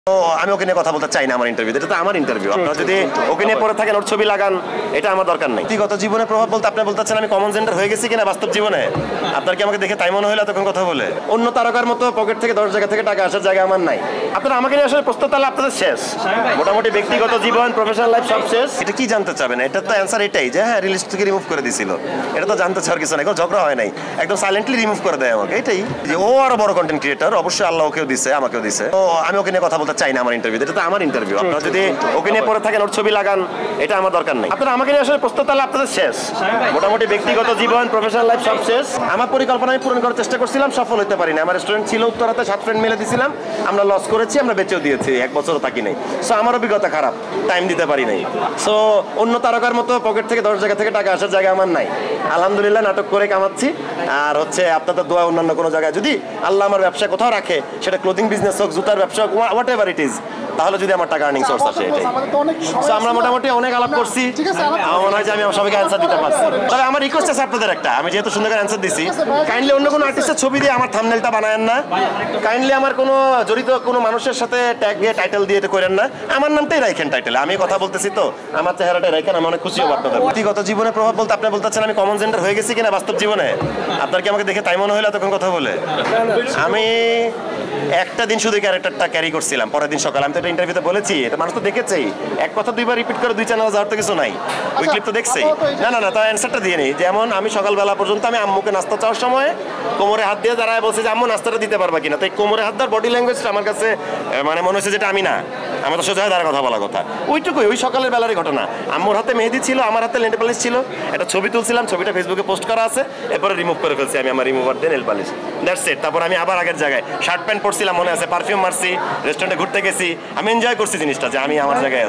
তো আমি ওকে নিয়ে কথা বলতে চাই না আমার ইন্টারভিউ, এটা তো আমার ইন্টারভিউ। আপনারা যদি ওকে নিয়ে পড়ে থাকেন, ওর ছবি লাগান, এটা আমার দরকার নেই। ব্যক্তিগত জীবনে প্রভাব বলতে আপনি বলতেছেন আমি কমন জেন্ডার হয়ে গেছি কিনা বাস্তব জীবনে? আপনার কি আমাকে দেখে তাই মনে হলো তখন কথা বলে? অন্য তারকার মতো পকেট থেকে 10 জায়গা থেকে টাকা আসার জায়গা আমার নাই। আপনারা আমাকে নিয়ে আসলে প্রশ্ন তাহলে আপনাদের শেষ, মোটামুটি ব্যক্তিগত জীবন প্রফেশনাল লাইফ সব শেষ। এটা কি জানতে চাবেন? এটা তো অ্যান্সার এটাই যে হ্যাঁ রিলিজ থেকে রিমুভ করে দিছিল। এটা তো জানতে চাওয়ার কিছু নাই, কোনো ঝগড়া হয় নাই, একদম সাইলেন্টলি রিমুভ করে দেয় আমাকে। এটাই যে ও আরো বড় কন্টেন্ট ক্রিয়েটর, অবশ্যই আল্লাহ ওকেও দিছে আমাকেও দিছে। তো আমি ওকে নিয়ে কথা বলতে চাই না আমার ইন্টারভিউ, এটা তো আমার ইন্টারভিউ। আপনারা যদি ওকে নিয়ে পড়ে থাকেন, ওর ছবি লাগান, এটা আমার দরকার নেই। আপনারা আমাকে নিয়ে আসলে প্রশ্ন তাহলে আপনাদের শেষ, মোটামুটি ব্যক্তিগত জীবন প্রফেশনাল লাইফ সব শেষ। আমার পরিকল্পনা আমি পূরণ করার চেষ্টা করছিলাম, সফল হতে পারিনি। আমার রেস্টুরেন্ট ছিল উত্তরাতে, 7 ফ্রেন্ড মিলে দিয়েছিলাম, আমরা লস করেছি, আমরা বেঁচেও দিয়েছি, 1 বছরও থাকি নাই। সো আমার অভিজ্ঞতা খারাপ, টাইম দিতে পারি নাই। সো অন্য তারকার মতো পকেট থেকে 10 জায়গা থেকে টাকা আসার জায়গা আমার নাই। আলহামদুলিল্লাহ নাটক করে কামাচ্ছি। আর হচ্ছে আপনাদের দোয়া অন্যান্য কোনো জায়গায় যদি আল্লাহ আমার ব্যবসা কোথাও রাখে, সেটা ক্লোথিং বিজনেস হোক, জুতার ব্যবসা হোক, হোয়াট এভার ইট ইজ, তাহলে যদি আমার টাকা আর্নিং সোর্স আসে এটাই। সো আমরা মোটামুটি অনেক আলাপ করছি, আমার মনে হয় যে আমি আমার সবাইকে অ্যান্সার দিতে পারছি। তবে আমার রিকোয়েস্ট আছে আপনাদের একটা, আমি যেহেতু সুন্দর করে অ্যান্সার দিছি, কাইন্ডলি অন্য কোনো আর্টিস্টের ছবি দিয়ে আমার থাম্বনেলটা বানায়েন না, কাইন্ডলি আমার কোনো জড়িত কোনো মানুষের সাথে ট্যাগ দিয়ে টাইটেল দিয়ে এটা করেন না, আমার নামটাই রাখেন টাইটেলে। আমি কথা বলতেছি তো আমার চেহারাটাই রাখেন, আমি অনেক খুশি হব আপনাদের। ব্যক্তিগত জীবনে প্রভাব বলতে আপনি বলতেছেন আমি কমন জেন্ডার হয়ে গেছি কিনা বাস্তব জীবনে? আপনার কি আমাকে দেখে তাই মনে হলো তখন কথা বলে? আমি একটা দিন শুধু ক্যারেক্টারটা ক্যারি করছিলাম, পরের দিন সকালে আমি তো এটা ইন্টারভিউতে বলেছি, এটা মানুষ তো দেখেছেই, এক কথা 2 বার রিপিট করে 2 চ্যানেল যাওয়ার তো কিছু নাই, ওই ক্লিপ তো দেখছেই। না তার অ্যান্সারটা দিয়ে নেই। যেমন আমি সকালবেলা পর্যন্ত আমি আম্মুকে নাস্তা চাওয়ার সময় কোমরে হাত দিয়ে দাঁড়ায় বলছে যে আম্মু নাস্তাটা দিতে পারবা কিনা। তাই কোমরে হাত দেওয়ার বডি ল্যাঙ্গুয়েজটা আমার কাছে মানে মনে হচ্ছে যেটা আমি না, আমার তো সোজা দাঁড়া কথা বলা কথা, ওইটুকুই, ওই সকালের বেলারই ঘটনা। আম্মুর হাতে মেহেদি ছিল, আমার হাতে নেল পালিশ ছিল, একটা ছবি তুলছিলাম, ছবিটা ফেসবুকে পোস্ট করা আছে, এরপরে রিমুভ করে ফেলছি আমি আমার রিমুভার দিয়ে নেল পালিশ, দ্যাটস ইট। তারপর আমি আবার আগের জায়গায় শার্ট প্যান্ট পরছিলাম মনে আছে, পারফিউম মারছি, রেস্টুরেন্টে ঘুরতে গেছি, আমি এনজয় করছি জিনিসটা যে আমি আমার জায়গায়